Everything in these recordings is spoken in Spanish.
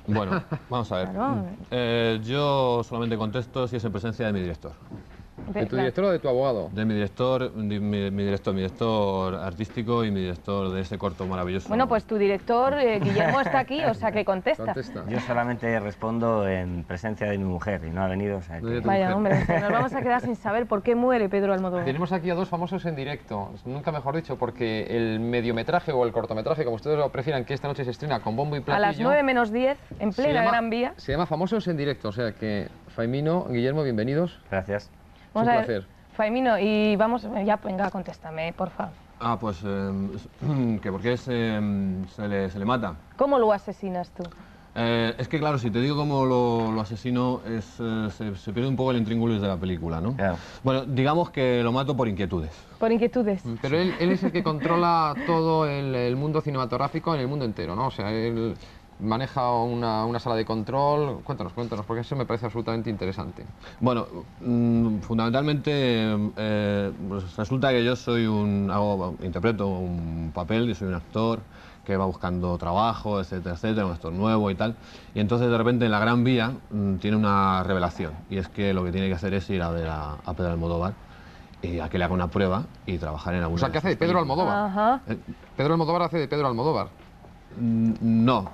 Bueno, vamos a ver. Claro. Yo solamente contesto si es en presencia de mi director. ¿De tu director o de tu abogado? De mi director, mi director artístico y mi director de ese corto maravilloso. Bueno, pues tu director, Guillermo, está aquí, o sea que contesta. Contesta. Yo solamente respondo en presencia de mi mujer y no ha venido, o sea que... Vaya, hombre, nos vamos a quedar sin saber por qué muere Pedro Almodóvar. Tenemos aquí a dos famosos en directo, nunca mejor dicho, porque el mediometraje o el cortometraje, como ustedes lo prefieran, que esta noche se estrena con bombo y A platillo... las 9 menos 10, en plena Gran Vía. Se llama Famosos en directo, o sea que Faimino, Guillermo, bienvenidos. Gracias. Vamos un a ver, placer. Faimino, y vamos, ya, venga, contéstame, por favor. Ah, pues que porque se le mata. ¿Cómo lo asesinas tú? Es que claro, si te digo cómo lo asesino, se pierde un poco el intríngulis de la película, ¿no? Claro. Bueno, digamos que lo mato por inquietudes. Por inquietudes. Pero él es el que controla todo el mundo cinematográfico en el mundo entero, ¿no? O sea, él maneja una sala de control. Cuéntanos, porque eso me parece absolutamente interesante. Bueno, fundamentalmente pues resulta que yo soy interpreto un papel, yo soy un actor que va buscando trabajo, etcétera, etcétera, un actor nuevo y tal. Y entonces de repente en la Gran Vía tiene una revelación, y es que lo que tiene que hacer es ir a ver a Pedro Almodóvar y a que le haga una prueba y trabajar en alguna. O sea, ¿qué hace de Pedro Almodóvar? Ajá. Pedro Almodóvar hace de Pedro Almodóvar. No.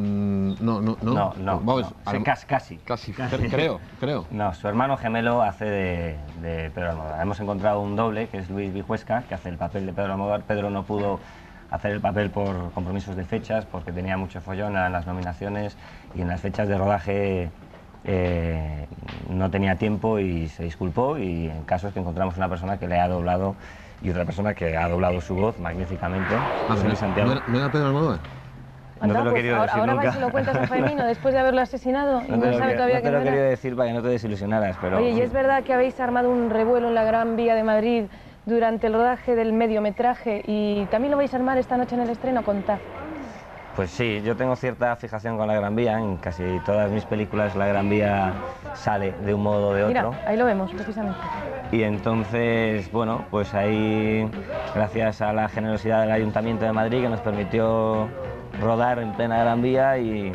Vamos, Casi. creo. No, su hermano gemelo hace de Pedro Almodóvar. Hemos encontrado un doble, que es Luis Vijuesca, que hace el papel de Pedro Almodóvar. Pedro no pudo hacer el papel por compromisos de fechas, porque tenía mucho follón en las nominaciones y en las fechas de rodaje no tenía tiempo y se disculpó, y en casos que encontramos una persona que le ha doblado y otra persona que ha doblado su voz magníficamente. Luis Santiago. ¿No era Pedro Almodóvar? No te lo he Pues querido decir ahora nunca. vas y lo cuentas a Faimino después de haberlo asesinado y No no te lo sabe que- todavía no te quién lo he era. querido decir para que no te desilusionaras, pero... Oye, ¿y es verdad que habéis armado un revuelo en la Gran Vía de Madrid durante el rodaje del mediometraje y también lo vais a armar esta noche en el estreno? Contad. Pues sí, yo tengo cierta fijación con la Gran Vía. En casi todas mis películas la Gran Vía sale de un modo o de otro. Mira, ahí lo vemos, precisamente. Y entonces, bueno, pues ahí, gracias a la generosidad del Ayuntamiento de Madrid, que nos permitió rodar en plena Gran Vía y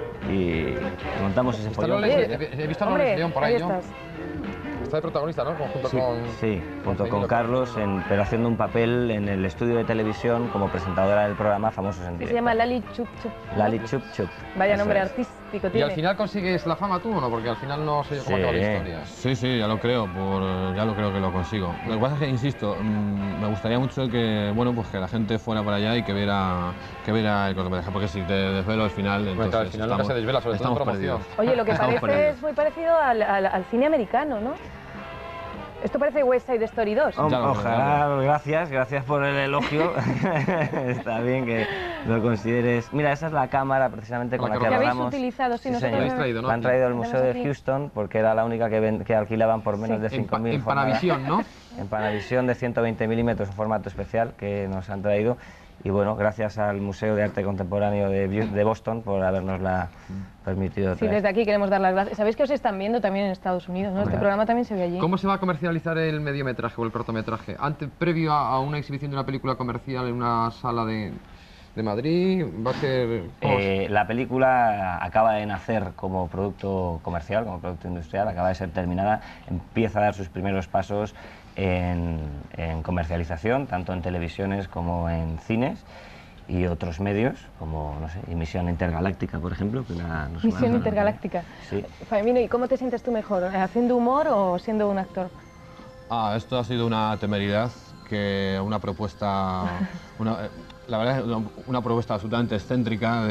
montamos ese Está follón. he visto a Loles Hombre, León por ahí ahí, ¿no? estás. Está de protagonista, ¿no? Junto Sí, con... sí, junto con Faimino. Carlos, pero haciendo un papel en el estudio de televisión como presentadora del programa Famosos en Se Directo. llama Lali Chup Chup. Lali Chup Chup. Vaya Eso nombre es. artístico ¿Y tiene. al final consigues la fama tú o no? Porque al final no sé yo cómo Sí. acaba la historia. Sí, ya lo creo, ya lo creo que lo consigo. Lo que pasa es que, insisto, me gustaría mucho que, bueno, pues que la gente fuera para allá y que viera el cortometraje, porque si te desvelo al final, Bueno, entonces claro, al final nunca se desvela, sobre todo en estamos promoción. perdidos. Oye, lo que Estamos parece perdidos. es muy parecido al cine americano, ¿no? Esto parece West Side Story 2. Ya lo Ojalá, gracias por el elogio. Está bien que lo consideres. Mira, esa es la cámara precisamente con la que Que habéis rodamos. utilizado, sí, nosotros La habéis no- traído, ¿no? La han traído al Tenemos Museo de aquí. Houston porque era la única que alquilaban por menos de 5.000 En Panavisión, ¿no? En Panavisión de 120 milímetros, un formato especial que nos han traído. Y bueno, gracias al Museo de Arte Contemporáneo de Boston por habernosla permitido Sí, traer. desde aquí queremos dar las gracias. Sabéis que os están viendo también en Estados Unidos, ¿no? Este programa también se ve allí. ¿Cómo se va a comercializar el mediometraje o el cortometraje? Previo a una exhibición de una película comercial en una sala de Madrid, va a ser... ¿cómo La película acaba de nacer como producto comercial, como producto industrial, acaba de ser terminada, empieza a dar sus primeros pasos en comercialización, tanto en televisiones como en cines y otros medios, como, no sé, Misión Intergaláctica, por ejemplo. Que nos Misión van a- Intergaláctica. Sí. Faimino, ¿y cómo te sientes tú mejor? ¿Haciendo humor o siendo un actor? Esto ha sido una temeridad, que una propuesta, la verdad es una propuesta absolutamente excéntrica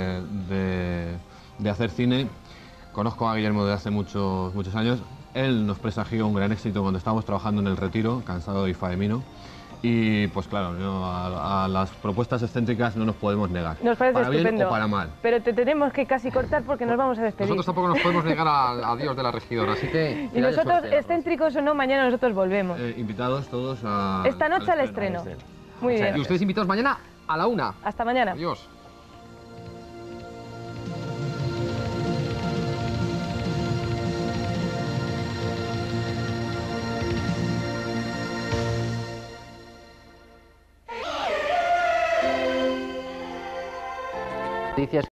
de hacer cine. Conozco a Guillermo desde hace muchos años. Él nos presagió un gran éxito cuando estábamos trabajando en El Retiro, Cansado y Faemino. Y pues claro, a las propuestas excéntricas no nos podemos negar. Nos parece para estupendo. bien o para mal. Pero te tenemos que casi cortar porque nos vamos a despedir. Nosotros tampoco nos podemos negar al adiós de la regidora, así que... Y nosotros, excéntricos o no, mañana nosotros volvemos. Invitados todos a... Esta noche al estreno. Muy bien. Y ustedes invitados mañana a la 1. Hasta mañana. Adiós. Noticias